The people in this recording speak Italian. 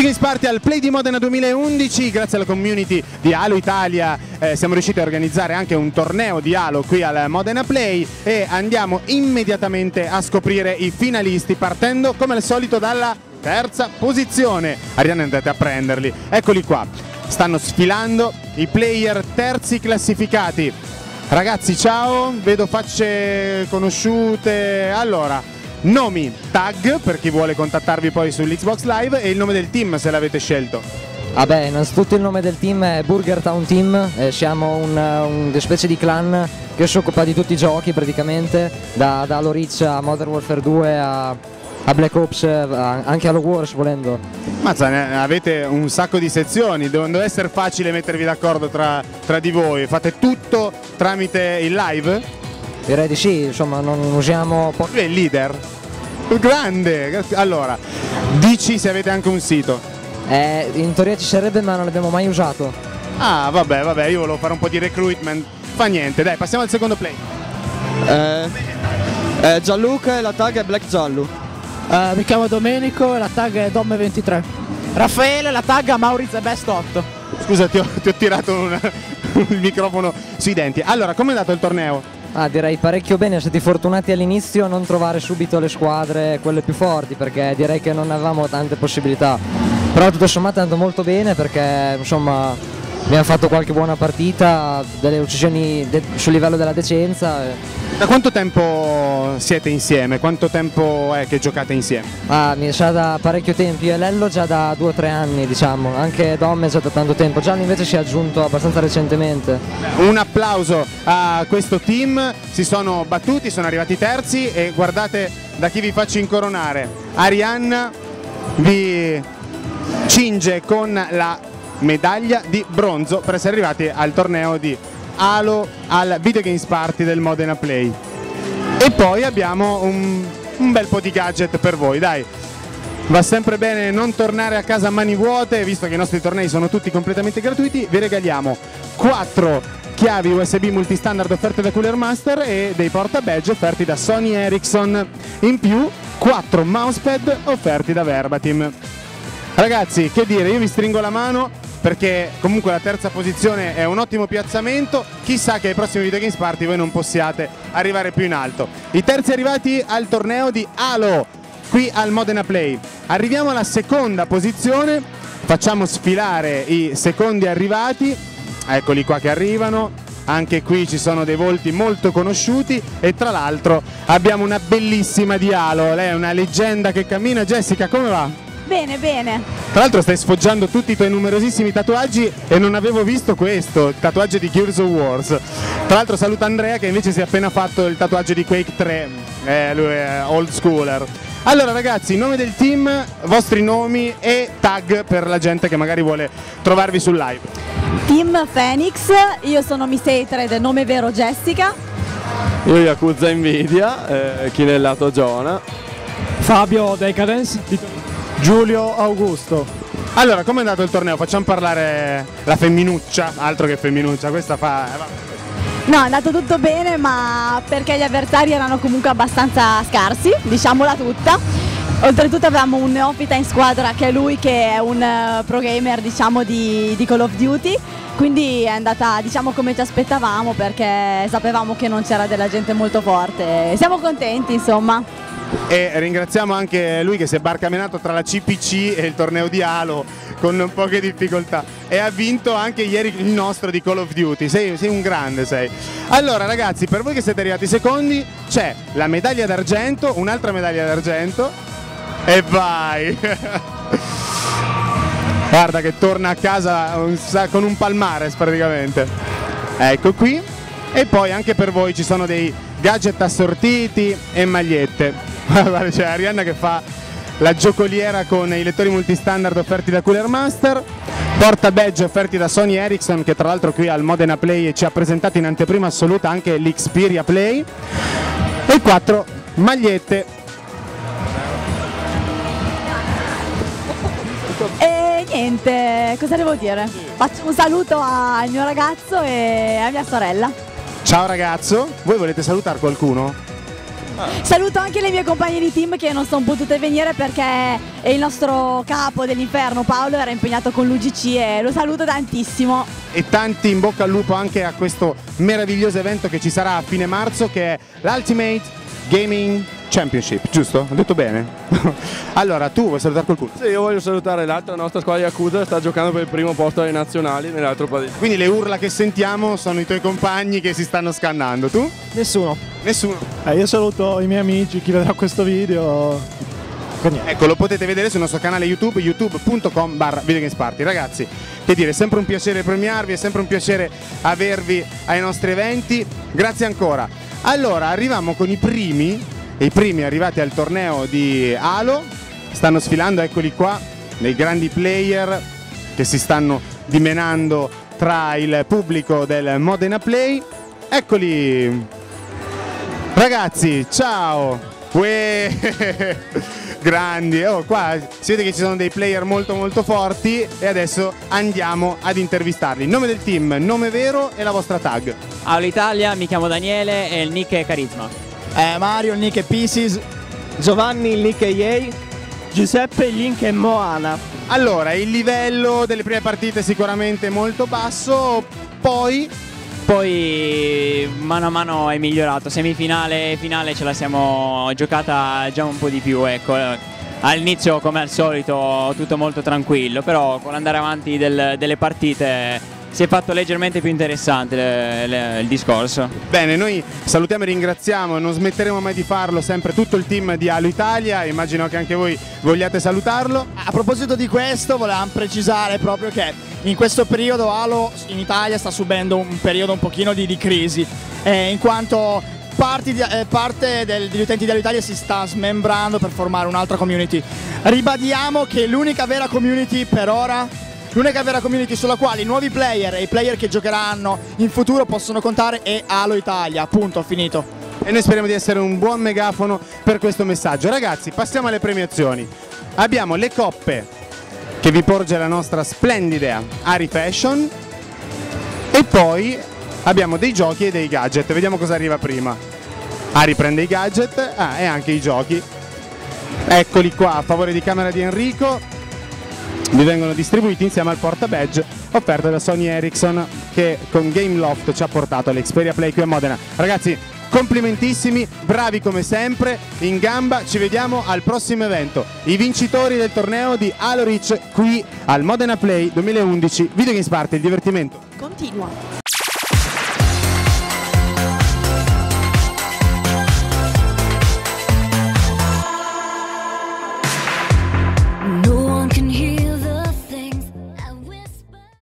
Games Party al Play di Modena 2011, grazie alla community di Halo Italia siamo riusciti a organizzare anche un torneo di Halo qui al Modena Play e andiamo immediatamente a scoprire i finalisti partendo come al solito dalla terza posizione. Arianna, andate a prenderli, eccoli qua, stanno sfilando i player terzi classificati. Ragazzi, ciao, vedo facce conosciute. Allora, nomi, tag per chi vuole contattarvi poi sull'Xbox Live e il nome del team se l'avete scelto. Vabbè, innanzitutto il nome del team è Burger Town Team, siamo una specie di clan che si occupa di tutti i giochi praticamente, da Halo Reach a Modern Warfare 2 a Black Ops, anche Halo Wars volendo. Mazza, avete un sacco di sezioni, non deve essere facile mettervi d'accordo tra di voi, fate tutto tramite il live? Direi di sì, insomma non usiamo poco. Lui è il leader? Grande! Allora, dici se avete anche un sito. In teoria ci sarebbe ma non l'abbiamo mai usato. Ah vabbè, io volevo fare un po' di recruitment, fa niente, dai, passiamo al secondo play. Gianluca e la tag è Black Giallo. Mi chiamo Domenico e la tag è Domme23. Raffaele, la tag a Maurizio e Best 8. Scusa, ti ho tirato il microfono sui denti. Allora, com'è andato il torneo? Direi parecchio bene, siamo stati fortunati all'inizio a non trovare subito le squadre quelle più forti perché direi che non avevamo tante possibilità, però tutto sommato è andato molto bene perché insomma abbiamo fatto qualche buona partita, delle uccisioni sul livello della decenza. Da quanto tempo siete insieme? Quanto tempo è che giocate insieme? Mi sa da parecchio tempo, io e Lello già da 2 o 3 anni diciamo, anche Dom è già da tanto tempo, Gianni invece si è aggiunto abbastanza recentemente. Un applauso a questo team, si sono battuti, sono arrivati terzi e guardate da chi vi faccio incoronare. Arianna vi cinge con la medaglia di bronzo per essere arrivati al torneo di Halo al Video Games Party del Modena Play. E poi abbiamo un bel po' di gadget per voi, dai. Va sempre bene non tornare a casa a mani vuote, visto che i nostri tornei sono tutti completamente gratuiti. Vi regaliamo 4 chiavi USB multistandard offerte da Cooler Master e dei porta badge offerti da Sony Ericsson. In più 4 mousepad offerti da Verbatim. Ragazzi, che dire, io vi stringo la mano perché comunque la terza posizione è un ottimo piazzamento, chissà che ai prossimi Video Games Party voi non possiate arrivare più in alto. I terzi arrivati al torneo di Halo qui al Modena Play. Arriviamo alla seconda posizione, facciamo sfilare i secondi arrivati, eccoli qua che arrivano, anche qui ci sono dei volti molto conosciuti e tra l'altro abbiamo una bellissima di Halo, lei è una leggenda che cammina. Jessica, come va? Bene, bene. Tra l'altro stai sfoggiando tutti i tuoi numerosissimi tatuaggi e non avevo visto questo, il tatuaggio di Gears of Wars. Tra l'altro saluta Andrea che invece si è appena fatto il tatuaggio di Quake 3, lui è old schooler. Allora ragazzi, nome del team, vostri nomi e tag per la gente che magari vuole trovarvi sul live. Team Phoenix, io sono Miss8red, nome vero Jessica. Io Yakuza Nvidia, Chinellato Giona. Fabio Decadence. Giulio Augusto. Allora, com'è andato il torneo? Facciamo parlare la femminuccia, altro che femminuccia, questa fa... No, è andato tutto bene, ma perché gli avversari erano comunque abbastanza scarsi, diciamola tutta. Oltretutto avevamo un neofita in squadra che è lui, che è un pro gamer diciamo di Call of Duty, quindi è andata diciamo come ci aspettavamo perché sapevamo che non c'era della gente molto forte. Siamo contenti insomma. E ringraziamo anche lui che si è barcamenato tra la CPC e il torneo di Halo con poche difficoltà e ha vinto anche ieri il nostro di Call of Duty. Sei un grande, sei. Allora ragazzi, per voi che siete arrivati secondi c'è la medaglia d'argento, un'altra medaglia d'argento e vai. Guarda che torna a casa con un palmares praticamente. Ecco qui. E poi anche per voi ci sono dei gadget assortiti e magliette. Guarda, c'è Arianna che fa la giocoliera con i lettori multistandard offerti da Cooler Master, porta badge offerti da Sony Ericsson che tra l'altro qui al Modena Play ci ha presentato in anteprima assoluta anche l'Xperia Play e 4 magliette. E niente, cosa devo dire? Faccio un saluto al mio ragazzo e a mia sorella. Ciao ragazzo, voi volete salutare qualcuno? Saluto anche le mie compagne di team che non sono potute venire perché il nostro capo dell'inferno Paolo era impegnato con l'UGC e lo saluto tantissimo. E tanti in bocca al lupo anche a questo meraviglioso evento che ci sarà a fine marzo, che è l'Ultimate Gaming Championship, giusto? Ho detto bene? Allora, tu vuoi salutare qualcuno? Sì, io voglio salutare l'altra nostra squadra Yakuza che sta giocando per il primo posto alle nazionali nell'altro paese. Quindi le urla che sentiamo sono i tuoi compagni che si stanno scannando. Tu? Nessuno. Nessuno. Io saluto i miei amici, chi vedrà questo video. Ecco, lo potete vedere sul nostro canale YouTube, youtube.com/videogamesparty. Ragazzi, che dire, è sempre un piacere premiarvi, è sempre un piacere avervi ai nostri eventi. Grazie ancora. Allora, arriviamo con i primi arrivati al torneo di Halo. Stanno sfilando, eccoli qua, dei grandi player che si stanno dimenando tra il pubblico del Modena Play. Eccoli, ragazzi, ciao. Uè. Grandi, qua si vede che ci sono dei player molto molto forti e adesso andiamo ad intervistarli. Nome del team, nome vero e la vostra tag. Halo Italia, mi chiamo Daniele e il nick è Carisma. Mario, il nick è Pieces. Giovanni, il nick è Yei. Giuseppe, il link è Moana. Allora, il livello delle prime partite è sicuramente molto basso, poi mano a mano è migliorato, semifinale e finale ce la siamo giocata già un po' di più, ecco. All'inizio come al solito tutto molto tranquillo, però con l'andare avanti delle partite si è fatto leggermente più interessante il discorso. Bene, noi salutiamo e ringraziamo, non smetteremo mai di farlo, sempre tutto il team di Halo Italia, immagino che anche voi vogliate salutarlo. A proposito di questo, volevamo precisare proprio che in questo periodo Halo in Italia sta subendo un periodo un pochino di crisi, in quanto parte degli utenti di Halo Italia si sta smembrando per formare un'altra community. Ribadiamo che l'unica vera community per ora, l'unica vera community sulla quale i nuovi player e i player che giocheranno in futuro possono contare è Halo Italia, punto, finito. E noi speriamo di essere un buon megafono per questo messaggio. Ragazzi, passiamo alle premiazioni. Abbiamo le coppe che vi porge la nostra splendida Ari Fashion e poi abbiamo dei giochi e dei gadget. Vediamo cosa arriva prima. Ari prende i gadget e anche i giochi. Eccoli qua a favore di camera di Enrico. Vi vengono distribuiti insieme al porta badge offerto da Sony Ericsson, che con Gameloft ci ha portato all'Xperia Play qui a Modena. Ragazzi, complimentissimi, bravi come sempre, in gamba, ci vediamo al prossimo evento. I vincitori del torneo di Halo Reach qui al Modena Play 2011. Videogames Party, il divertimento Continua.